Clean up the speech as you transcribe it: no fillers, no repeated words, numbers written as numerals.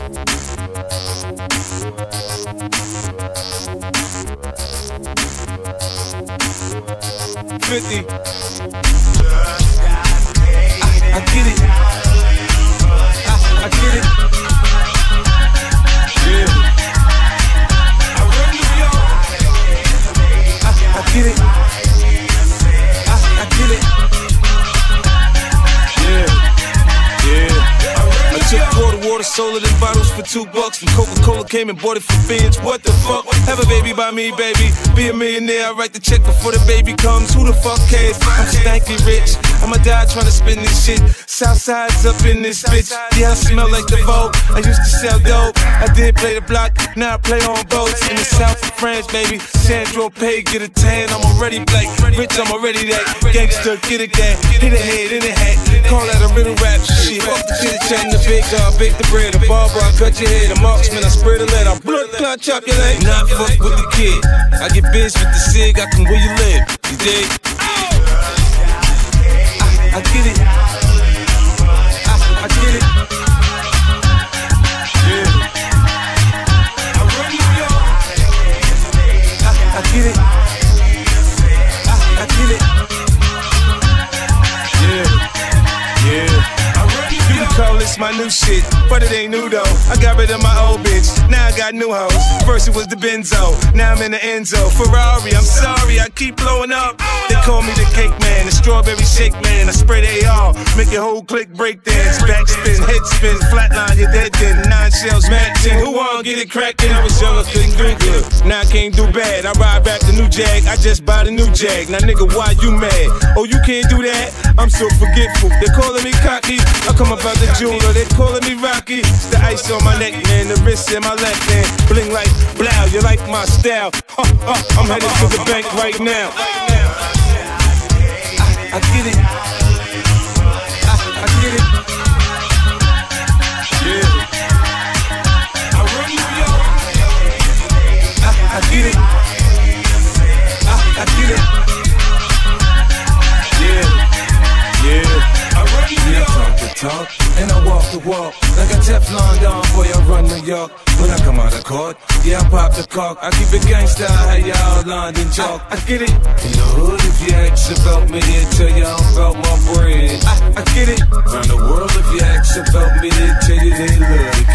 50. I get it. I get it. Yeah. I run New York. I get it. I get it. Yeah. Yeah. I took quarter water, sold it in bottles for $2. And Coca-Cola came and bought it for fins. What the fuck? Have a baby by me, baby. Be a millionaire, I write the check before the baby comes. Who the fuck cares? I'm stanky rich. I'ma die trying to spin this shit. Southside's up in this bitch. Yeah, I smell like the Vogue. I used to sell dope. I did play the block, now I play on boats. In the south of France, baby. Sandro Pay, get a tan. I'm already black. Rich, I'm already that. Gangster, get a gang. Hit a head in a hat. Call that a riddle rap shit. Fuck the chit chat and the big dog, bake the bread. A barber, I cut your head. A marksman, I spray the lead. I blood clot, chop your leg. Not fuck with the kid. I get biz with the cig. I can where you live. You dig? I get it. I get it. Yeah. I run New York. I get it. I get it. Yeah. Yeah. You can call this my new shit, but it ain't new though. I got rid of my old bitch, now I got new hoes. First it was the Benzo, now I'm in the Enzo. Ferrari, I'm sorry, I keep blowing up. They call me the cake man, the strawberry shake man. I spray the AR, make your whole clique break dance. Backspin, head spin, flatline, you're dead then. 9 shells matching, who wanna get it crackin'? I was young, I couldn't do good, now I can't do bad. I ride back the new Jag, I just bought a new Jag. Now nigga, why you mad? Oh, you can't do that? I'm so forgetful. They calling me cocky, I come about the jeweler, they calling me Rocky. It's the ice on my neck, man, the wrist in my left hand. Bling like blow, you like my style. I'm headed to the bank right now. I get it. I get it. Yeah. I run New York. I get it. I get it. Yeah. Yeah. I run New York. Talk the talk, and I walk the walk. Like a Teflon Don, boy, I run New York. When I come out of court, yeah, I pop the cork. I keep it gangsta, how y'all London talk. I get it. In the hood, if you ask about me, they'll tell you I'm about my bread. I get it. Around the world, if you ask about me, they'll tell you they love it.